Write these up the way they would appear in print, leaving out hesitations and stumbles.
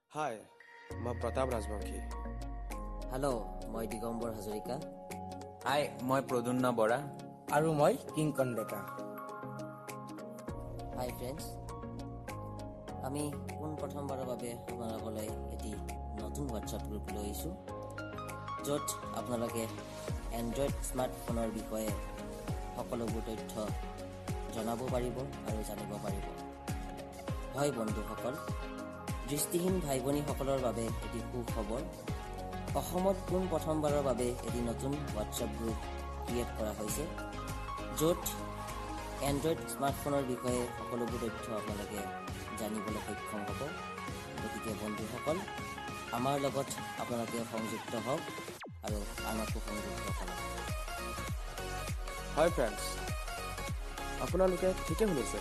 হাই, মই প্ৰতাপ ৰাজবংশী। হেল্ল', মই দিগম্বৰ হাজৰিকা। হাই, মই প্ৰদুন্ন বৰা। আৰু মই কিংকন ডেকা। হাই ফ্ৰেণ্ডছ, আমি প্ৰথমবাৰৰ বাবে আপোনালোকলৈ এটি নতুন হোৱাটছআপ গ্ৰুপ লৈ আহিছোঁ, য'ত আপোনালোকে এণ্ড্ৰইড স্মাৰ্টফোনৰ বিষয়ে সকলোবোৰ তথ্য জনাব পাৰিব আৰু জানিব পাৰিব। হয় বন্ধুসকল, দৃষ্টিহীন ভাই ভনীসকলৰ বাবে এটি সুখবৰ। অসমত প্ৰথমবাৰৰ বাবে এটি নতুন হোৱাটছআপ গ্ৰুপ ক্ৰিয়েট কৰা হৈছে, য'ত এণ্ড্ৰইড স্মাৰ্টফোনৰ বিষয়ে সকলোবোৰ তথ্য আপোনালোকে জানিবলৈ সক্ষম হ'ব। গতিকে বন্ধুসকল, আমাৰ লগত আপোনালোকে সংযুক্ত হওক আৰু আনকো সংযুক্ত কৰক। হয় ফ্ৰেণ্ডছ, আপোনালোকে ঠিকে শুনিছে।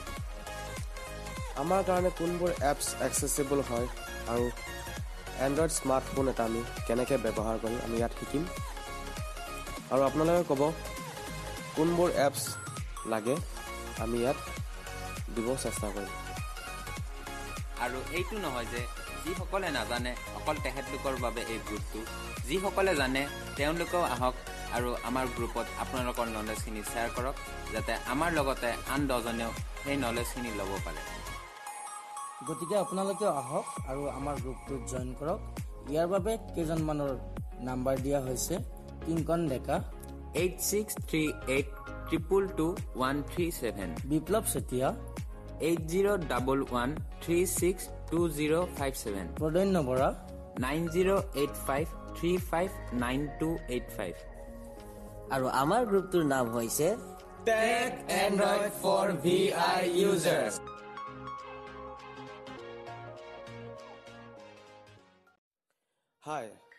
আমাৰ কাৰণে কোনবোৰ এপছ একচেচিবল হয় আৰু এণ্ড্ৰইড স্মাৰ্টফোন এটা আমি কেনেকৈ ব্যৱহাৰ কৰিম আমি ইয়াত শিকিম। আৰু আপোনালোকে ক'ব কোনবোৰ এপছ লাগে, আমি ইয়াত দিব চেষ্টা কৰিম। আৰু এইটো নহয় যে যিসকলে নাজানে অকল তেখেতলোকৰ বাবে এই গ্ৰুপটো, যিসকলে জানে তেওঁলোকেও আহক আৰু আমাৰ গ্ৰুপত আপোনালোকৰ নলেজখিনি শ্বেয়াৰ কৰক, যাতে আমাৰ লগতে আন দহজনেও সেই নলেজখিনি ল'ব পাৰে। গতিকে আপোনালোকেও আহক আৰু আমাৰ গ্ৰুপটোত জইন কৰক। ইয়াৰ বাবে কেইজনমানৰ নাম্বাৰ দিয়া হৈছে: কিংকন ডেকা 8638222137, বিপ্লৱ চেতিয়া 8011362057, প্ৰদন্য বৰা 9085359285। আৰু আমাৰ গ্ৰুপটোৰ নাম হৈছে Tech Android for VI Users। High,